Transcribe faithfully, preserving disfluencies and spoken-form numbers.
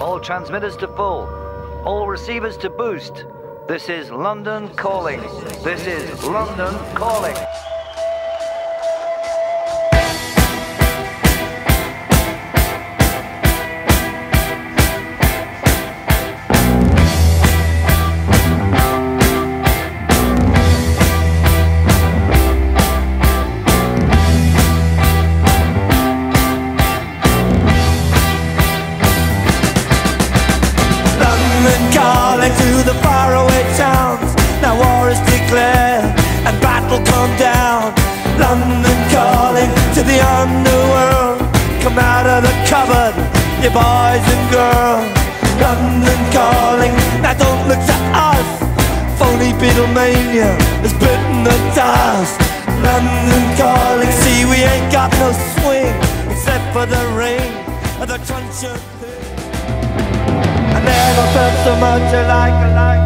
All transmitters to full. All receivers to boost. This is London calling. This is London calling. Calling to the faraway towns. Now war is declared and battle come down. London calling to the underworld. Come out of the cupboard, you boys and girls. London calling, now don't look to us. Phony Beatlemania has bitten the dust. London calling, see we ain't got no swing except for the ring of the truncheon thing. I never felt so much like a like